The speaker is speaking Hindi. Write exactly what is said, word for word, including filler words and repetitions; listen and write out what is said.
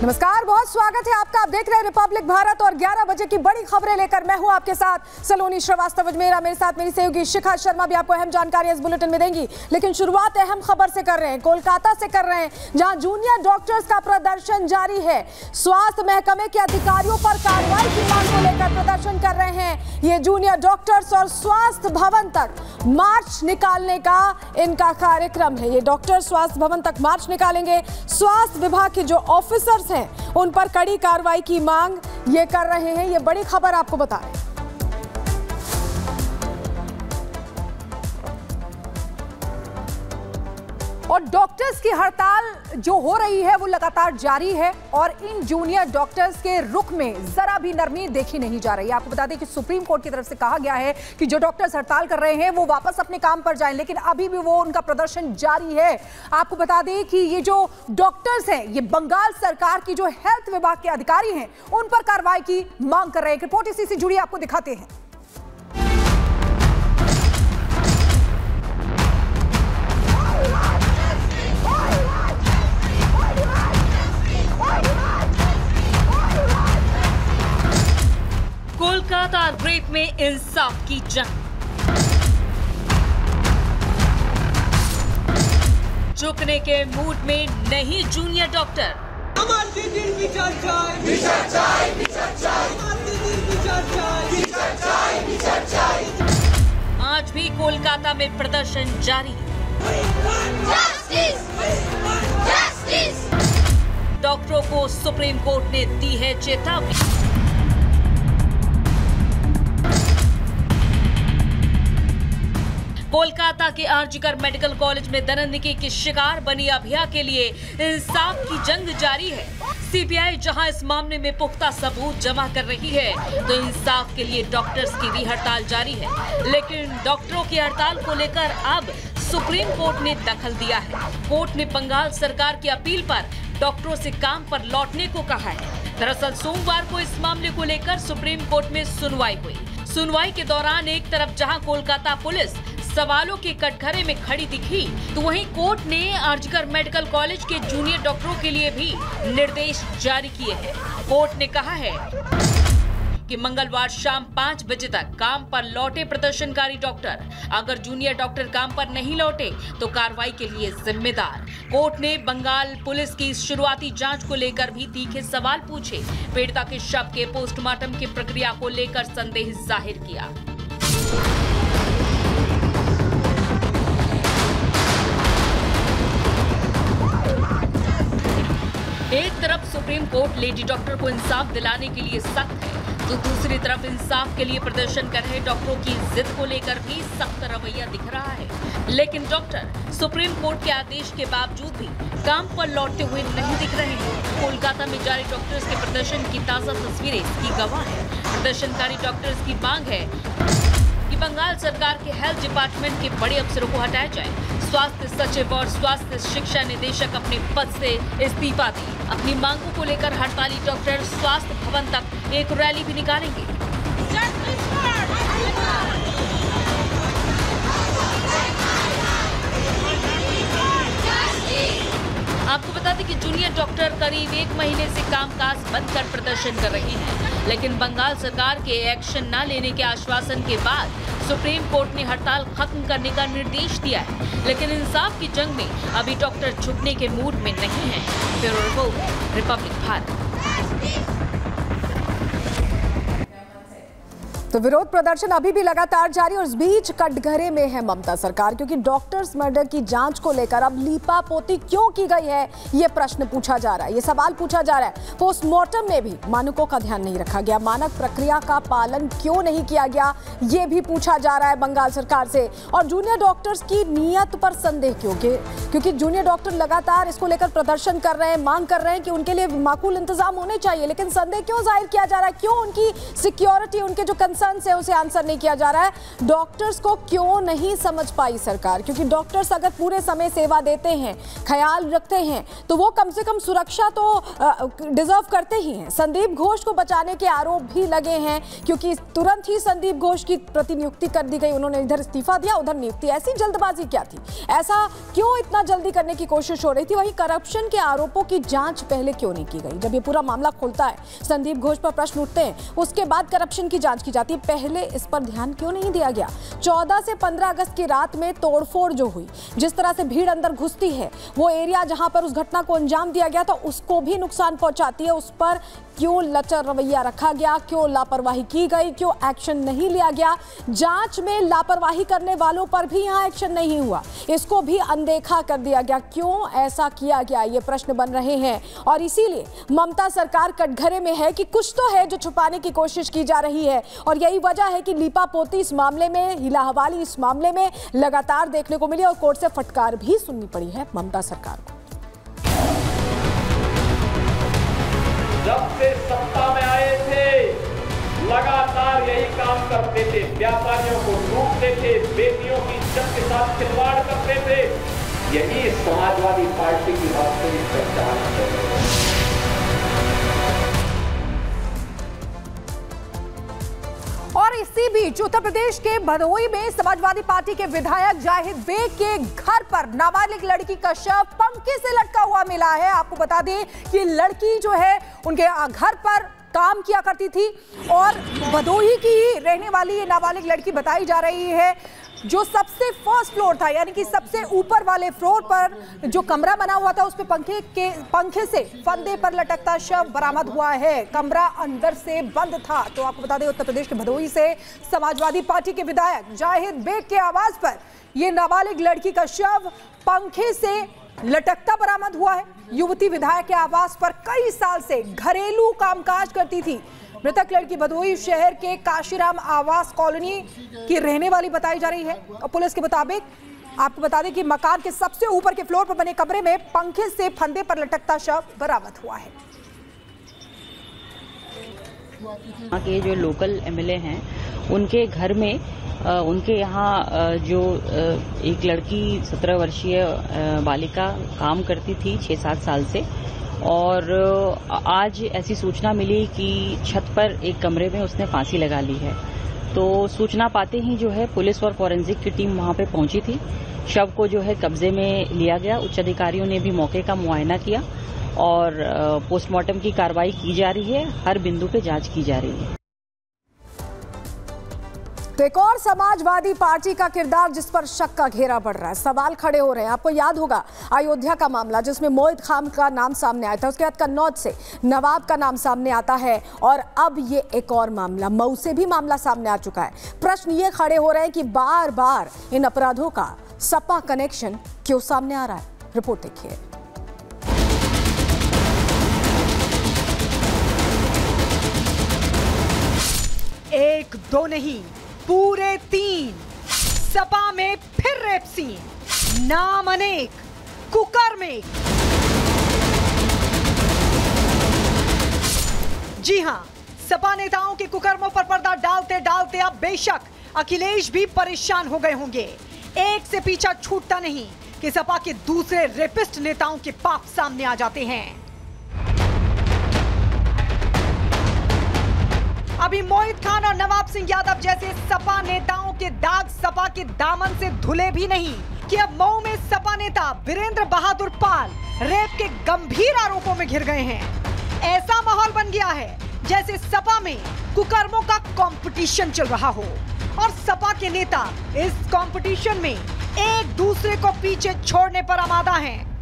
नमस्कार, बहुत स्वागत है आपका। आप देख रहे हैं रिपब्लिक भारत और ग्यारह बजे की बड़ी खबरें लेकर मैं हूं आपके साथ सलोनी श्रीवास्तव। मेरा मेरे साथ मेरी सहयोगी शिखा शर्मा भी आपको अहम जानकारी इस बुलेटिन में देंगी। लेकिन शुरुआत अहम खबर से कर रहे हैं, कोलकाता से कर रहे हैं, जहां जूनियर डॉक्टर्स का प्रदर्शन जारी है। स्वास्थ्य महकमे के अधिकारियों पर कार्रवाई की मांग को लेकर प्रदर्शन कर रहे हैं ये जूनियर डॉक्टर्स और स्वास्थ्य भवन तक मार्च निकालने का इनका कार्यक्रम है। ये डॉक्टर स्वास्थ्य भवन तक मार्च निकालेंगे। स्वास्थ्य विभाग के जो ऑफिसर्स हैं उन पर कड़ी कार्रवाई की मांग ये कर रहे हैं। ये बड़ी खबर आपको बता रहे हैं। और डॉक्टर्स की हड़ताल जो हो रही है वो लगातार जारी है और इन जूनियर डॉक्टर्स के रुख में जरा भी नरमी देखी नहीं जा रही है। आपको बता दें कि सुप्रीम कोर्ट की तरफ से कहा गया है कि जो डॉक्टर्स हड़ताल कर रहे हैं वो वापस अपने काम पर जाएं, लेकिन अभी भी वो उनका प्रदर्शन जारी है। आपको बता दें कि ये जो डॉक्टर्स हैं ये बंगाल सरकार की जो हेल्थ विभाग के अधिकारी हैं उन पर कार्रवाई की मांग कर रहे हैं। रिपोर्ट इसी से जुड़ी आपको दिखाते हैं। कोलकाता रेप में इंसाफ की जंग, झुकने के मूड में नहीं जूनियर डॉक्टर। आज भी कोलकाता में प्रदर्शन जारी। जस्टिस! जस्टिस! डॉक्टरों को सुप्रीम कोर्ट ने दी है चेतावनी। कोलकाता के आरजीकर मेडिकल कॉलेज में दरिंदगी की शिकार बनी अभिया के लिए इंसाफ की जंग जारी है। सीबीआई जहां इस मामले में पुख्ता सबूत जमा कर रही है तो इंसाफ के लिए डॉक्टर्स की भी हड़ताल जारी है। लेकिन डॉक्टरों की हड़ताल को लेकर अब सुप्रीम कोर्ट ने दखल दिया है। कोर्ट ने बंगाल सरकार की अपील पर डॉक्टरों से काम पर लौटने को कहा है। दरअसल सोमवार को इस मामले को लेकर सुप्रीम कोर्ट में सुनवाई हुई। सुनवाई के दौरान एक तरफ जहां कोलकाता पुलिस सवालों के कटघरे में खड़ी दिखी तो वहीं कोर्ट ने आरजीकर मेडिकल कॉलेज के जूनियर डॉक्टरों के लिए भी निर्देश जारी किए हैं। कोर्ट ने कहा है कि मंगलवार शाम पाँच बजे तक काम पर लौटे प्रदर्शनकारी डॉक्टर अगर जूनियर डॉक्टर काम पर नहीं लौटे तो कार्रवाई के लिए जिम्मेदार। कोर्ट ने बंगाल पुलिस की शुरुआती जांच को लेकर भी तीखे सवाल पूछे। पीड़िता के शव के पोस्टमार्टम की प्रक्रिया को लेकर संदेह जाहिर किया। एक तरफ सुप्रीम कोर्ट लेडी डॉक्टर को इंसाफ दिलाने के लिए सख्त है तो दूसरी तरफ इंसाफ के लिए प्रदर्शन कर रहे डॉक्टरों की जिद को लेकर भी सख्त रवैया दिख रहा है। लेकिन डॉक्टर सुप्रीम कोर्ट के आदेश के बावजूद भी काम पर लौटते हुए नहीं दिख रहे हैं। कोलकाता में जारी डॉक्टर्स के प्रदर्शन की ताजा तस्वीरें इसकी गवाह है। प्रदर्शनकारी डॉक्टर्स की मांग है कि बंगाल सरकार के हेल्थ डिपार्टमेंट के बड़े अफसरों को हटाया जाए। स्वास्थ्य सचिव और स्वास्थ्य शिक्षा निदेशक अपने पद से इस्तीफा दें। अपनी मांगों को लेकर हड़ताली डॉक्टर स्वास्थ्य भवन तक एक रैली भी निकालेंगे। आपको बता दें कि जूनियर डॉक्टर करीब एक महीने से कामकाज बंद कर प्रदर्शन कर रहे हैं, लेकिन बंगाल सरकार के एक्शन न लेने के आश्वासन के बाद सुप्रीम कोर्ट ने हड़ताल खत्म करने का निर्देश दिया है। लेकिन इंसाफ की जंग में अभी डॉक्टर झुकने के मूड में नहीं है। Bureau report, republic Bharat. तो विरोध प्रदर्शन अभी भी लगातार जारी और इस बीच कटघरे में है ममता सरकार, क्योंकि डॉक्टर्स मर्डर की जांच को लेकर अब लीपापोती क्यों की गई है ये प्रश्न पूछा जा रहा है, ये सवाल पूछा जा रहा है। पोस्टमार्टम में भी मानकों का ध्यान नहीं रखा गया, मानक प्रक्रिया का पालन क्यों नहीं किया गया ये भी पूछा जा रहा है बंगाल सरकार से। और जूनियर डॉक्टर्स की नीयत पर संदेह क्यों, क्योंकि जूनियर डॉक्टर लगातार इसको लेकर प्रदर्शन कर रहे हैं, मांग कर रहे हैं कि उनके लिए माकूल इंतजाम होने चाहिए, लेकिन संदेह क्यों जाहिर किया जा रहा है, क्यों उनकी सिक्योरिटी, उनके जो कंसर्न कंसर्न है उसे आंसर नहीं किया जा रहा है। डॉक्टर्स को क्यों नहीं समझ पाई सरकार? क्योंकि डॉक्टर्स अगर पूरे समय सेवा देते हैं, ख्याल रखते हैं, तो वो कम से कम सुरक्षा तो डिजर्व करते ही हैं। संदीप घोष को बचाने के आरोप भी लगे हैं, क्योंकि तुरंत ही संदीप घोष की प्रतिनियुक्ति कर दी गई। उन्होंने इधर इस्तीफा दिया, उधर नियुक्ति। ऐसी जल्दबाजी क्या थी? ऐसा क्यों इतना जल्दी करने की कोशिश हो रही थी? वहीं करप्शन के आरोपों की जांच पहले क्यों नहीं की गई? जब ये पूरा मामला खुलता है, संदीप घोष पर प्रश्न उठते हैं, उसके बाद करप्शन की जांच की जाती है, पहले इस पर ध्यान क्यों नहीं दिया गया? चौदह से पंद्रह अगस्त की रात में तोड़फोड़ जो हुई, जिस तरह से भीड़ अंदर घुसती है, वो एरिया जहां पर उस घटना को अंजाम दिया गया था उसको भी नुकसान पहुंचाती है। उस पर क्यों लचर रवैया रखा गया? क्यों लापरवाही की गई? क्यों एक्शन नहीं लिया गया? जांच में लापरवाही करने वालों पर भी यहां एक्शन नहीं हुआ, इसको भी अनदेखा कर दिया गया। क्यों ऐसा किया गया? ये प्रश्न बन रहे हैं और इसीलिए ममता सरकार कटघरे में है कि कुछ तो है जो छुपाने की कोशिश की जा रही है। और यही वजह है कि लीपापोती इस मामले में, हीला हवाली इस मामले में लगातार देखने को मिली और कोर्ट से फटकार भी सुननी पड़ी है ममता सरकार को। जब से सत्ता में आए थे लगातार यही काम करते थे, व्यापारियों को लूटते थे, बेटियों की इज्जत के साथ खिलवाड़ करते थे। यही समाजवादी पार्टी की वास्तविक पहचान है। और इसी बीच उत्तर प्रदेश के भदोही में समाजवादी पार्टी के विधायक जाहिद बेग के घर पर नाबालिग लड़की का शव पंखे से लटका हुआ मिला है। आपको बता दें कि लड़की जो है उनके घर पर काम किया करती थी और भदोही की ही रहने वाली ये नाबालिग लड़की बताई जा रही है। जो सबसे फर्स्ट फ्लोर था, यानी कि सबसे ऊपर वाले फ्लोर पर जो कमरा बना हुआ था, उस पे पंखे के पंखे से फंदे पर लटकता शव बरामद हुआ है। कमरा अंदर से बंद था। तो आपको बता दें, उत्तर प्रदेश के भदोही से समाजवादी पार्टी के विधायक जाहिद बेग के आवास पर यह नाबालिग लड़की का शव पंखे से लटकता बरामद हुआ है। युवती विधायक के आवास पर कई साल से घरेलू कामकाज करती थी। मृतक लड़की भदोही शहर के काशीराम आवास कॉलोनी की रहने वाली बताई जा रही है और पुलिस के मुताबिक आपको बता दें कि मकान के सबसे ऊपर के फ्लोर पर बने कमरे में पंखे से फंदे पर लटकता शव बरामद हुआ है। यहाँ के जो लोकल एमएलए हैं उनके घर में आ, उनके यहाँ जो एक लड़की सत्रह वर्षीय बालिका काम करती थी छह सात साल से, और आज ऐसी सूचना मिली कि छत पर एक कमरे में उसने फांसी लगा ली है। तो सूचना पाते ही जो है पुलिस और फॉरेंसिक की टीम वहां पे पहुंची थी। शव को जो है कब्जे में लिया गया। उच्च अधिकारियों ने भी मौके का मुआयना किया और पोस्टमार्टम की कार्रवाई की जा रही है। हर बिंदु पे जांच की जा रही है। तो एक और समाजवादी पार्टी का किरदार जिस पर शक का घेरा बढ़ रहा है, सवाल खड़े हो रहे हैं। आपको याद होगा अयोध्या का मामला, जिसमें मोहित खान का नाम सामने आया था, उसके बाद कन्नौज से नवाब का नाम सामने आता है और अब ये एक और मामला, मऊ से भी मामला सामने आ चुका है। प्रश्न ये खड़े हो रहे हैं कि बार बार इन अपराधों का सपा कनेक्शन क्यों सामने आ रहा है? रिपोर्ट देखिए। एक दो नहीं, पूरे तीन सपा में फिर रेप सीन, नाम अनेक, कुकर्मे। जी हां, सपा नेताओं के कुकर्मों पर पर्दा डालते डालते अब बेशक अखिलेश भी परेशान हो गए होंगे। एक से पीछा छूटता नहीं कि सपा के दूसरे रेपिस्ट नेताओं के पाप सामने आ जाते हैं। अभी मोहित खान और नवाब सिंह यादव जैसे सपा नेताओं के दाग सपा के दामन से धुले भी नहीं कि अब मऊ में सपा नेता वीरेंद्र बहादुर पाल रेप के गंभीर आरोपों में घिर गए हैं। ऐसा माहौल बन गया है जैसे सपा में कुकर्मों का कंपटीशन चल रहा हो और सपा के नेता इस कंपटीशन में एक दूसरे को पीछे छोड़ने पर आमादा हैं।